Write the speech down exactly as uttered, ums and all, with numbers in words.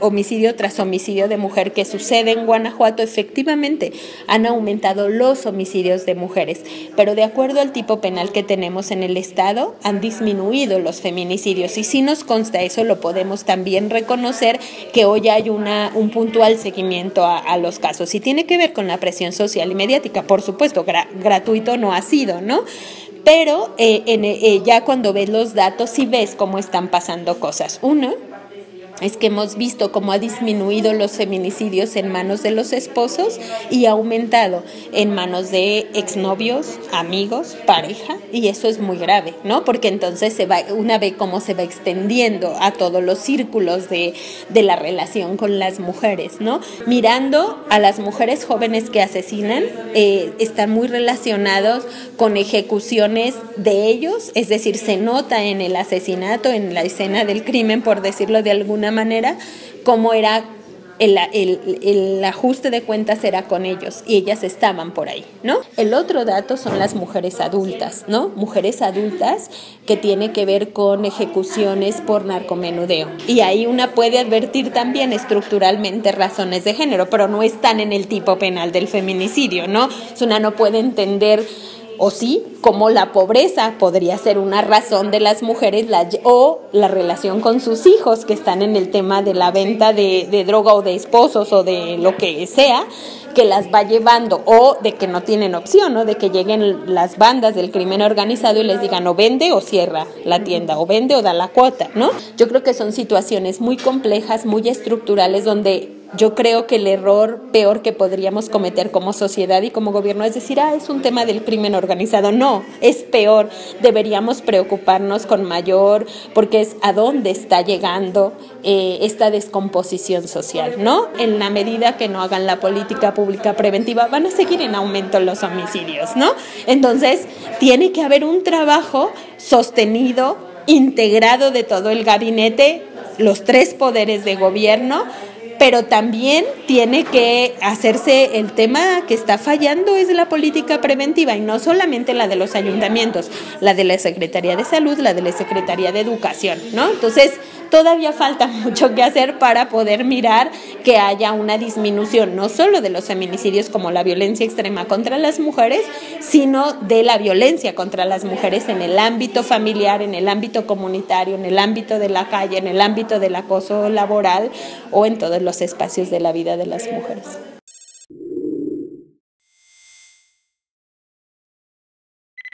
homicidio tras homicidio de mujer que sucede en Guanajuato, efectivamente han aumentado los homicidios de mujeres, pero de acuerdo al tipo penal que tenemos en el estado, han disminuido los feminicidios, y si nos consta eso, lo podemos también reconocer que hoy hay una, un puntual seguimiento a, a los casos, y tiene que ver con la presión social y mediática, por supuesto, gra- gratuito no ha sido, ¿no? Pero eh, en, eh, ya cuando ves los datos, sí ves cómo están pasando cosas. Uno, es que hemos visto cómo ha disminuido los feminicidios en manos de los esposos y ha aumentado en manos de exnovios, amigos, pareja, y eso es muy grave, ¿no? Porque entonces se va, una ve cómo se va extendiendo a todos los círculos de, de la relación con las mujeres, ¿no? Mirando a las mujeres jóvenes que asesinan, eh, están muy relacionados con ejecuciones de ellos, es decir, se nota en el asesinato, en la escena del crimen, por decirlo de alguna manera, cómo era el, el, el ajuste de cuentas era con ellos, y ellas estaban por ahí, ¿no? El otro dato son las mujeres adultas, ¿no? Mujeres adultas que tiene que ver con ejecuciones por narcomenudeo, y ahí una puede advertir también estructuralmente razones de género, pero no están en el tipo penal del feminicidio, ¿no? Una no puede entender, o sí, como la pobreza podría ser una razón de las mujeres, la, o la relación con sus hijos, que están en el tema de la venta de, de droga o de esposos o de lo que sea, que las va llevando, o de que no tienen opción, ¿no? De que lleguen las bandas del crimen organizado y les digan o vende o cierra la tienda, o vende o da la cuota, ¿no? Yo creo que son situaciones muy complejas, muy estructurales, donde yo creo que el error peor que podríamos cometer como sociedad y como gobierno es decir, ah, es un tema del crimen organizado. No, es peor. Deberíamos preocuparnos con mayor, porque es a dónde está llegando eh, esta descomposición social, ¿no? En la medida que no hagan la política pública preventiva, van a seguir en aumento los homicidios, ¿no? Entonces, tiene que haber un trabajo sostenido, integrado de todo el gabinete, los tres poderes de gobierno, pero también tiene que hacerse el tema que está fallando es la política preventiva, y no solamente la de los ayuntamientos, la de la Secretaría de Salud, la de la Secretaría de Educación, ¿no? Entonces, todavía falta mucho que hacer para poder mirar que haya una disminución, no solo de los feminicidios como la violencia extrema contra las mujeres, sino de la violencia contra las mujeres en el ámbito familiar, en el ámbito comunitario, en el ámbito de la calle, en el ámbito del acoso laboral o en todos los espacios de la vida de las mujeres.